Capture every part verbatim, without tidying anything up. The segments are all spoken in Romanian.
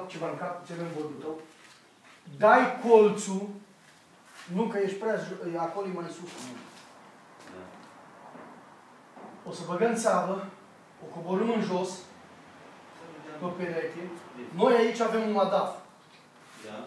ceva în cap, ți-l în vodul tău, dai colțul, nu că ești prea, acolo e mai sus. O să băgăm țavă, o coborâm în jos, pe pereche. Noi aici avem un madaf. Da.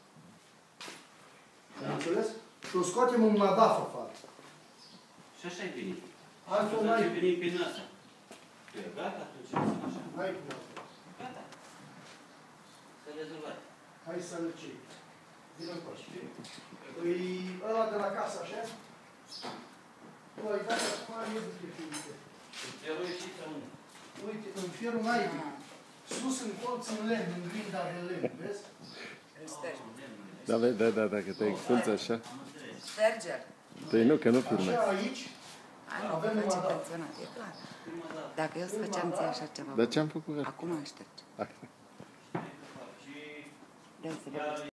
Ai înțeles? Și o scoatem un madaf afară. Și așa e bine. Altfel n-ai... n-ai... bine prin asta. Tu e gata, tu ce să așa? N-ai cum asta. Gata. Să rezolvat. Hai să le cei. Vino încoace. Îi ăla de la casă, așa? Tu ai dat acum, e de fiiște. Fierul e și sau unde? Uite, în fierul naibii. Sus în colț, în lemn, în grinda de lemn, vezi? Da, da, da, dacă te expunți așa. Șterger. Păi nu, că nu filmezi. Așa, aici, Ai, nu, avem că un face madaf. pensionat, e clar. Dacă eu îți făceam ție așa ceva, Dar ce-am făcut? acum îl șterge. De-aia se